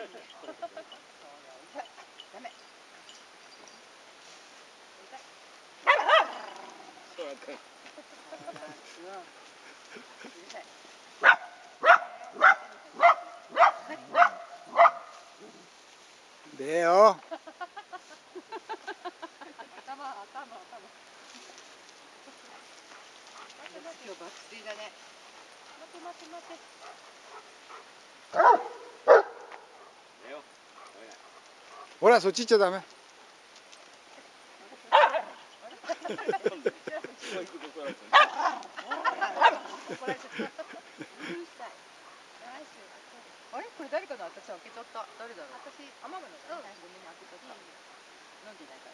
ダメ。 そうやった。 レオ。 今日爆睡だね。待て。 ほらそっち行っちゃダメ。 あれこれ誰かの私開けちゃった。誰だろう。私アマムのだね。ごめんね開けちゃった。飲んでないから。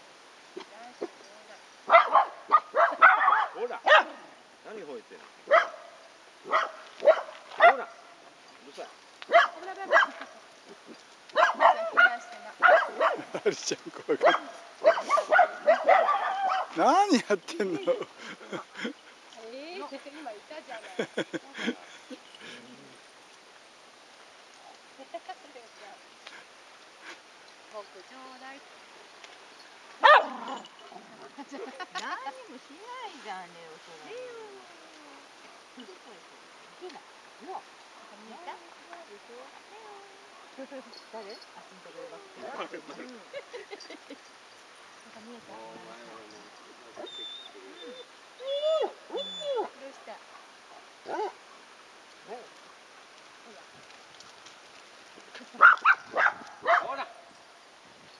ほら。何吠えてるの。ほら。うるさい。 アリちゃん怖がる。何やってんの。 今いたじゃない。僕ちょうだい。何もしないじゃんねおそらく。見た？誰？あ、死んでる。